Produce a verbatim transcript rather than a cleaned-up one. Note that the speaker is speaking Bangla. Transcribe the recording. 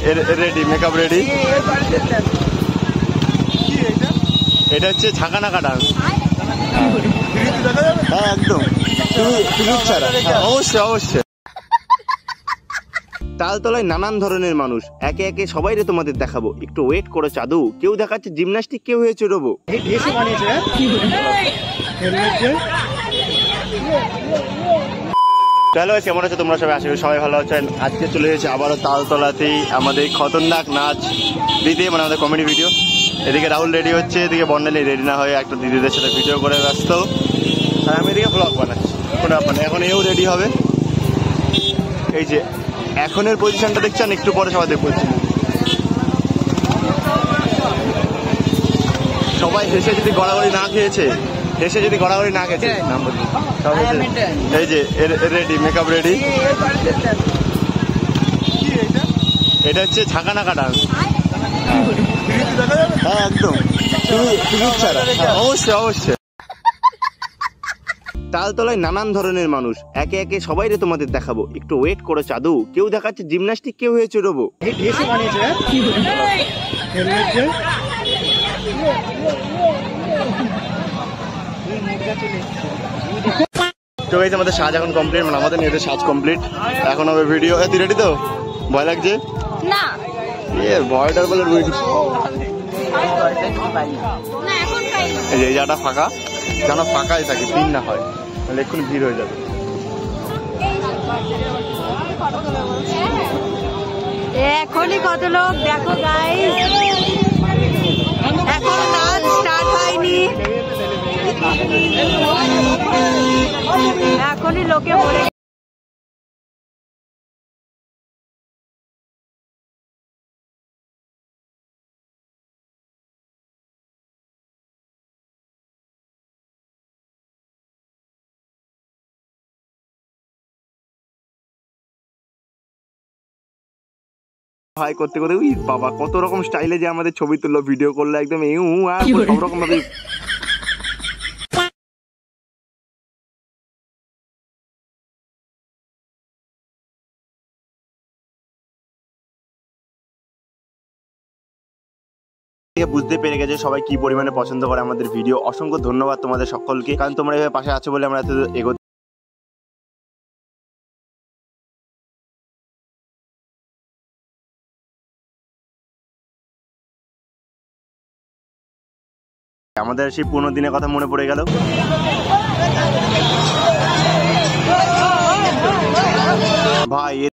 Ready, makeup ready. এটা হচ্ছে ঝাঁকানাকা ডান্স। হ্যাঁ একদম, অবশ্যই অবশ্যই। তালতলায় নানান ধরনের মানুষ, একে একে সবাই রে তোমাদের দেখাবো, একটু ওয়েট করো চাদু। কেউ দেখাচ্ছে জিমন্যাস্টিক, কেউ হয়েছে রোবো। চলো কেমন আছে তোমরা সবাই? আশা করি সবাই ভালো আছেন। আজকে চলে এসেছে আবারও তালতলাতেই আমাদের খতরনাক নাচ দিতে, মানে আমাদের কমেডি ভিডিও। এদিকে রাহুল রেডি হচ্ছে, এদিকে বর্ণালী রেডি না হয়ে একটা দিদিদের সাথে ভিডিও করে ব্যস্ত, আর আমি এদিকে ব্লগ বানাচ্ছি। কোনো ব্যাপার না, এখন এও রেডি হবে। এই যে এখনের পজিশনটা দেখছেন, একটু পরে সবাই দেখবো। সবাই হেসে যদি গড়াগড়ি না খেয়েছে, হেসে যদি গড়াগড়ি না খেয়েছে, এই যে রেডি, মেকআপ রেডি। এটা হচ্ছে ঝাঁকানাকা ডান্স। হ্যাঁ একদম, অবশ্যই অবশ্যই। তালতলায় নানান ধরনের মানুষ, একে একে সবাই রে তোমাদের দেখাবো, একটু ওয়েট করো চাদু। কেউ দেখাচ্ছে জিমন্যাস্টিক, কেউ হয়েছে রোবো। তো গাইস আমাদের সাজ এখন কমপ্লিট, মানে আমাদের নিজেদের সাজ কমপ্লিট। এখন হবে ভিডিও। তুই রেডি তো? ভয় লাগছে না? এ ভয়টার বলে রুই এই যে এই জায়গাটা ফাঁকা, যেন ফাঁকাই থাকে, ভিড় না হয়, তাহলে এক্ষুনি ভিড় হয়ে যাবে। এখনই কত লোক দেখো গাইস, এখন নাচ স্টার্ট হয়নি, এখনই লোকে ভরে। ভাই করতে করতে উই বাবা, কত রকম স্টাইলে যে আমাদের ছবি তুললো, ভিডিও করলো, একদম এই সব রকম ভাবে। বুঝতে পেরে গেছে সবাই কি পরিমাণে পছন্দ করে আমাদের ভিডিও। অসংখ্য ধন্যবাদ তোমাদের সকলকে, কারণ তোমরা এভাবে পাশে আছো বলে আমরা এত এগোতে। আমাদের সেই পুরোনো দিনের কথা মনে পড়ে গেল ভাই।